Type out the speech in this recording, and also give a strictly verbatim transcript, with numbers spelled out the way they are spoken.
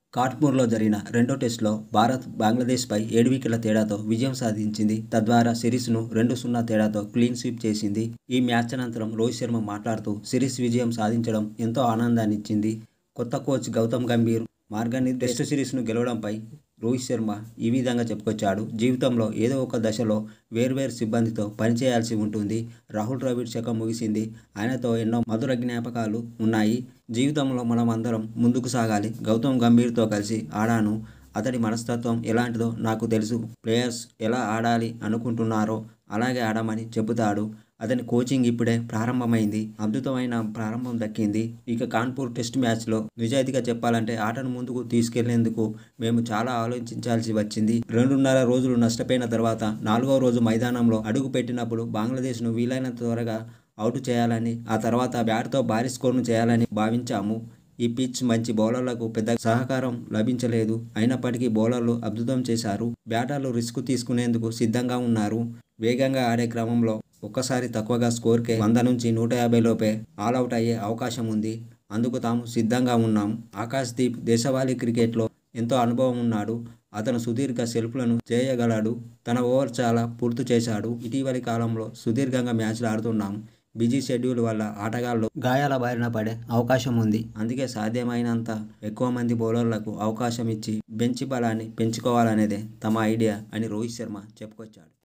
కాన్పూర్లో జరిగిన రెండో టెస్టులో భారత్ బంగ్లాదేశ్పై ఏడు వికెట్ల తేడాతో విజయం సాధించింది. తద్వారా సిరీస్ను రెండు సున్నా తేడాతో క్లీన్ స్వీప్ చేసింది. ఈ మ్యాచ్ అనంతరం రోహిత్ శర్మ మాట్లాడుతూ సిరీస్ విజయం సాధించడం ఎంతో ఆనందాన్నిచ్చింది. కొత్త కోచ్ గౌతమ్ గంభీర్ మార్గన్ని టెస్టు సిరీస్ను గెలవడంపై రోహిత్ శర్మ ఈ విధంగా చెప్పుకొచ్చాడు. జీవితంలో ఏదో ఒక దశలో వేర్వేరు సిబ్బందితో పనిచేయాల్సి ఉంటుంది. రాహుల్ ద్రావిడ్ శకం ముగిసింది. ఆయనతో ఎన్నో మధుర జ్ఞాపకాలు ఉన్నాయి. జీవితంలో మనం అందరం ముందుకు సాగాలి. గౌతమ్ గంభీర్తో కలిసి ఆడాను. అతడి మనస్తత్వం ఎలాంటిదో నాకు తెలుసు. ప్లేయర్స్ ఎలా ఆడాలి అనుకుంటున్నారో అలాగే ఆడమని చెబుతాడు. అతని కోచింగ్ ఇప్పుడే ప్రారంభమైంది. అద్భుతమైన ప్రారంభం దక్కింది. ఇక కాన్పూర్ టెస్ట్ మ్యాచ్లో నిజాయితీగా చెప్పాలంటే ఆటను ముందుకు తీసుకెళ్లేందుకు మేము చాలా ఆలోచించాల్సి వచ్చింది. రెండున్నర రోజులు నష్టపోయిన తర్వాత నాలుగో రోజు మైదానంలో అడుగు పెట్టినప్పుడు బంగ్లాదేశ్ను వీలైనంత త్వరగా అవుట్ చేయాలని, ఆ తర్వాత బ్యాట్తో భారీ స్కోర్ను చేయాలని భావించాము. ఈ పిచ్ మంచి బౌలర్లకు పెద్ద సహకారం లభించలేదు. అయినప్పటికీ బౌలర్లు అద్భుతం చేశారు. బ్యాటర్లు రిస్క్ తీసుకునేందుకు సిద్ధంగా ఉన్నారు. వేగంగా ఆడే క్రమంలో ఒక్కసారి తక్కువగా స్కోర్కే వంద నుంచి నూట యాభై లోపే ఆలౌట్ అయ్యే అవకాశం ఉంది. అందుకు తాము సిద్ధంగా ఉన్నాం. ఆకాశ్ దీప్ దేశవాళీ క్రికెట్లో ఎంతో అనుభవం ఉన్నాడు. అతను సుదీర్ఘ సెల్ఫ్లను చేయగలడు. తన ఓవర్ చాలా పూర్తి చేశాడు. ఇటీవలి కాలంలో సుదీర్ఘంగా మ్యాచ్లు ఆడుతున్నాం. బిజీ షెడ్యూల్ వల్ల ఆటగాళ్లు గాయాల బారిన పడే అవకాశం ఉంది. అందుకే సాధ్యమైనంత ఎక్కువ మంది బౌలర్లకు అవకాశం ఇచ్చి బెంచ్ బలాన్ని పెంచుకోవాలనేదే తమ ఐడియా అని రోహిత్ శర్మ చెప్పుకొచ్చాడు.